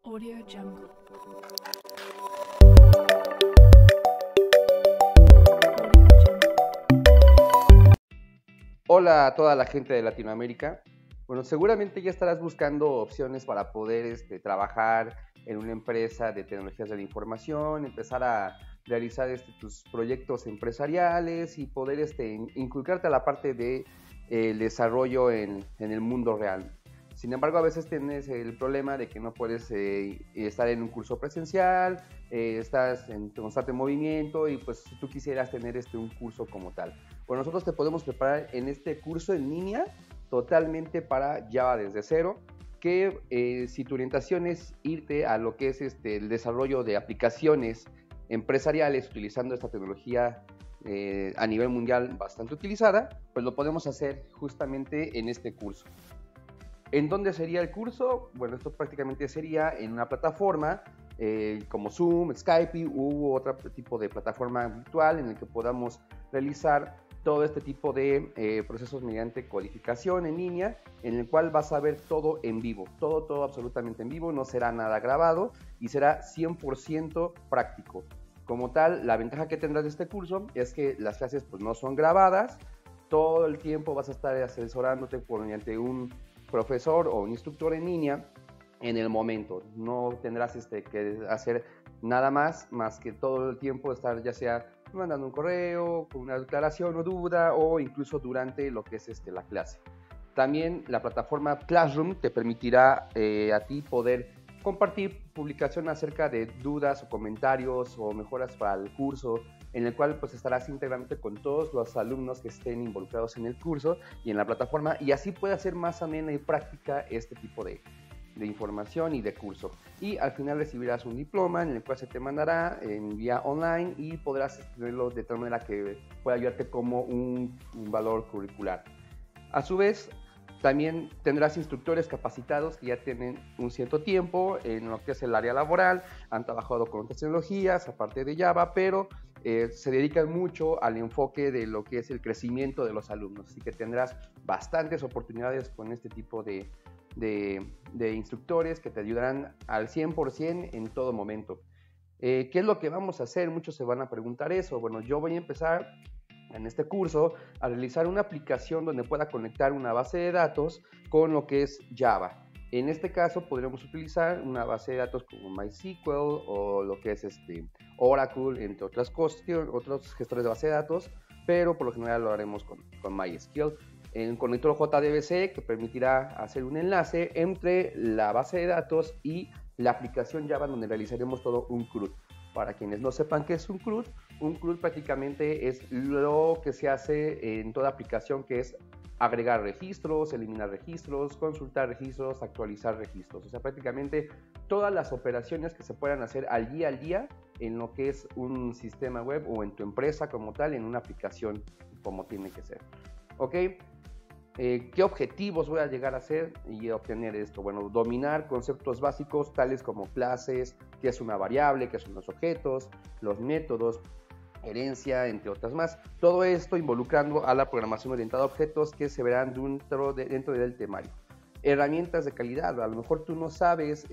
Audio Jungle. Hola a toda la gente de Latinoamérica. Bueno, seguramente ya estarás buscando opciones para poder trabajar en una empresa de tecnologías de la información, empezar a realizar tus proyectos empresariales y poder inculcarte a la parte de el desarrollo en el mundo real. Sin embargo, a veces tienes el problema de que no puedes estar en un curso presencial, estás en constante movimiento y pues si tú quisieras tener un curso como tal. Bueno, nosotros te podemos preparar en este curso en línea totalmente para Java desde cero, que si tu orientación es irte a lo que es el desarrollo de aplicaciones empresariales utilizando esta tecnología a nivel mundial bastante utilizada, pues lo podemos hacer justamente en este curso. ¿En dónde sería el curso? Bueno, esto prácticamente sería en una plataforma como Zoom, Skype u otro tipo de plataforma virtual en el que podamos realizar todo este tipo de procesos mediante codificación en línea, en el cual vas a ver todo en vivo, todo absolutamente en vivo, no será nada grabado y será 100% práctico. Como tal, la ventaja que tendrás de este curso es que las clases pues, no son grabadas, todo el tiempo vas a estar asesorándote mediante un profesor o un instructor en línea en el momento. No tendrás que hacer nada más que todo el tiempo estar ya sea mandando un correo con una declaración o duda o incluso durante lo que es la clase. También la plataforma Classroom te permitirá a ti poder compartir publicación acerca de dudas o comentarios o mejoras para el curso, en el cual pues estarás íntegramente con todos los alumnos que estén involucrados en el curso y en la plataforma, y así puede hacer más amena y práctica este tipo de información y de curso. Y al final recibirás un diploma en el cual se te mandará en vía online y podrás tenerlo de tal manera que pueda ayudarte como un valor curricular. A su vez, también tendrás instructores capacitados que ya tienen un cierto tiempo en lo que es el área laboral, han trabajado con otras tecnologías aparte de Java, pero se dedican mucho al enfoque de lo que es el crecimiento de los alumnos. Así que tendrás bastantes oportunidades con este tipo de instructores que te ayudarán al 100% en todo momento. ¿Qué es lo que vamos a hacer? Muchos se van a preguntar eso. Bueno, yo voy a empezar en este curso a realizar una aplicación donde pueda conectar una base de datos con lo que es Java. En este caso podremos utilizar una base de datos como MySQL o lo que es Oracle, entre otras cuestiones, otros gestores de base de datos, pero por lo general lo haremos con MySQL. El conector JDBC que permitirá hacer un enlace entre la base de datos y la aplicación Java donde realizaremos todo un CRUD. Para quienes no sepan qué es un CRUD prácticamente es lo que se hace en toda aplicación, que es agregar registros, eliminar registros, consultar registros, actualizar registros. O sea, prácticamente todas las operaciones que se puedan hacer al día en lo que es un sistema web o en tu empresa como tal, en una aplicación como tiene que ser. ¿Ok? ¿Qué objetivos voy a llegar a hacer y obtener esto? Bueno, dominar conceptos básicos tales como clases, qué es una variable, qué son los objetos, los métodos, herencia, entre otras más. Todo esto involucrando a la programación orientada a objetos que se verán dentro del temario. Herramientas de calidad. A lo mejor tú no sabes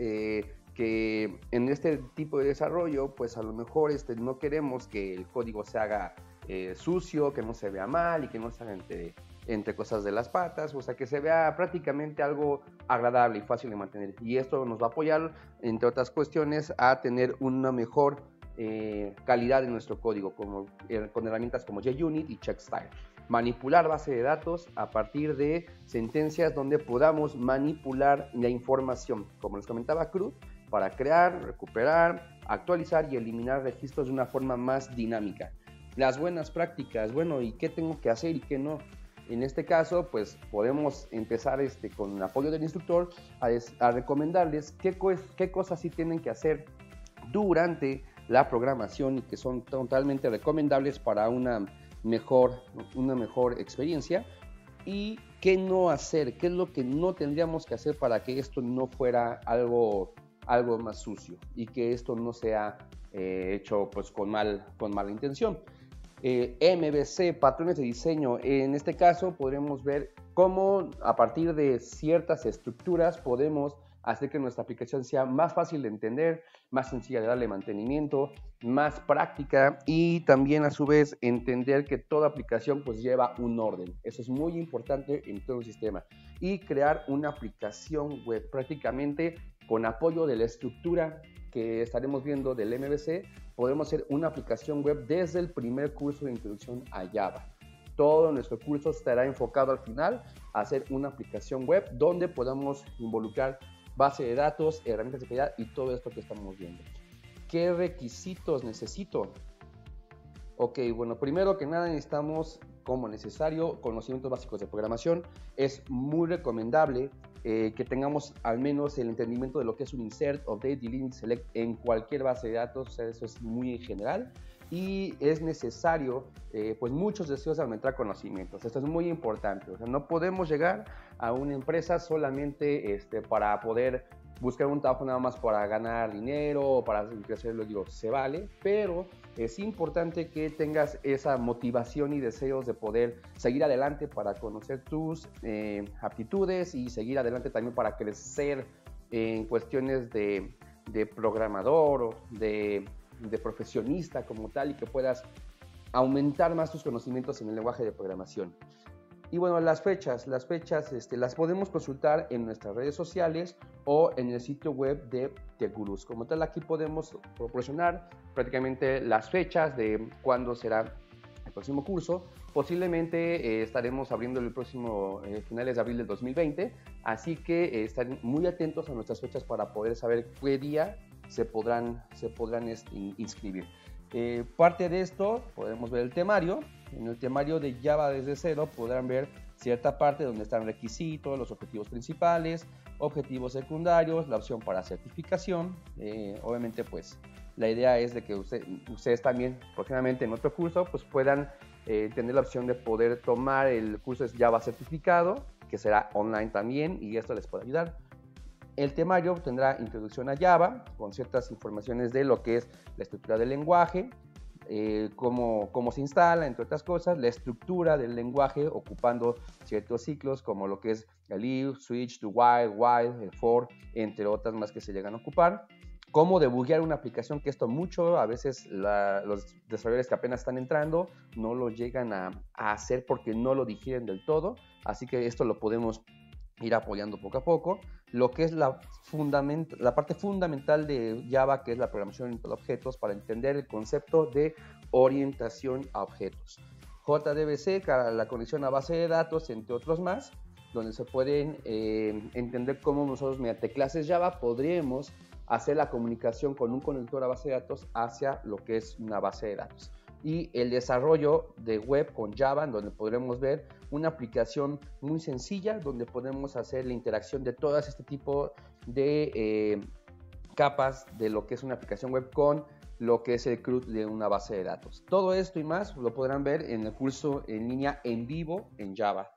que en este tipo de desarrollo, pues a lo mejor no queremos que el código se haga sucio, que no se vea mal y que no se haga entre cosas de las patas, o sea, que se vea prácticamente algo agradable y fácil de mantener. Y esto nos va a apoyar, entre otras cuestiones, a tener una mejor calidad de nuestro código, con herramientas como JUnit y CheckStyle. Manipular base de datos a partir de sentencias donde podamos manipular la información, como les comentaba CRUD, para crear, recuperar, actualizar y eliminar registros de una forma más dinámica. Las buenas prácticas, bueno, ¿y qué tengo que hacer y qué no? En este caso, pues podemos empezar con el apoyo del instructor a recomendarles qué cosas sí tienen que hacer durante la programación y que son totalmente recomendables para una mejor experiencia, y qué no hacer, qué es lo que no tendríamos que hacer para que esto no fuera algo más sucio y que esto no sea hecho pues con mala intención. MVC, patrones de diseño. En este caso podremos ver cómo a partir de ciertas estructuras podemos hacer que nuestra aplicación sea más fácil de entender, más sencilla de darle mantenimiento, más práctica y también a su vez entender que toda aplicación pues lleva un orden. Eso es muy importante en todo el sistema. Y crear una aplicación web prácticamente con apoyo de la estructura que estaremos viendo del MVC, podemos hacer una aplicación web desde el primer curso de introducción a Java. Todo nuestro curso estará enfocado al final a hacer una aplicación web donde podamos involucrar base de datos, herramientas de seguridad y todo esto que estamos viendo. ¿Qué requisitos necesito? Ok, bueno, primero que nada necesitamos como necesario conocimientos básicos de programación. Es muy recomendable que tengamos al menos el entendimiento de lo que es un insert, update, delete, select en cualquier base de datos, o sea, eso es muy general. Y es necesario, pues muchos deseos de aumentar conocimientos. Esto es muy importante. O sea, no podemos llegar a una empresa solamente para poder buscar un trabajo nada más para ganar dinero o para crecerlo, digo, se vale, pero es importante que tengas esa motivación y deseos de poder seguir adelante para conocer tus aptitudes y seguir adelante también para crecer en cuestiones de programador o de profesionista como tal y que puedas aumentar más tus conocimientos en el lenguaje de programación. Y bueno, las fechas las podemos consultar en nuestras redes sociales o en el sitio web de TechGurus. Como tal, aquí podemos proporcionar prácticamente las fechas de cuándo será el próximo curso. Posiblemente estaremos abriendo el próximo finales de abril del 2020, así que estén muy atentos a nuestras fechas para poder saber qué día se podrán inscribir. Parte de esto podemos ver el temario. En el temario de Java desde cero podrán ver cierta parte donde están requisitos, los objetivos principales, objetivos secundarios, la opción para certificación. Obviamente pues la idea es de que ustedes también próximamente en otro curso pues puedan tener la opción de poder tomar el curso de Java certificado, que será online también, y esto les puede ayudar. El temario tendrá introducción a Java con ciertas informaciones de lo que es la estructura del lenguaje, cómo se instala, entre otras cosas, la estructura del lenguaje ocupando ciertos ciclos como lo que es el if, switch, do while, el for, entre otras más que se llegan a ocupar. Cómo debuguear una aplicación, que esto mucho, a veces los desarrolladores que apenas están entrando no lo llegan a hacer porque no lo digieren del todo, así que esto lo podemos ir apoyando poco a poco. Lo que es la parte fundamental de Java, que es la programación orientada a objetos, para entender el concepto de orientación a objetos. JDBC, la conexión a base de datos, entre otros más, donde se pueden entender cómo nosotros mediante clases Java podríamos hacer la comunicación con un conector a base de datos hacia lo que es una base de datos. Y el desarrollo de web con Java, en donde podremos ver una aplicación muy sencilla, donde podemos hacer la interacción de todas este tipo de capas de lo que es una aplicación web con lo que es el CRUD de una base de datos. Todo esto y más lo podrán ver en el curso en línea en vivo en Java.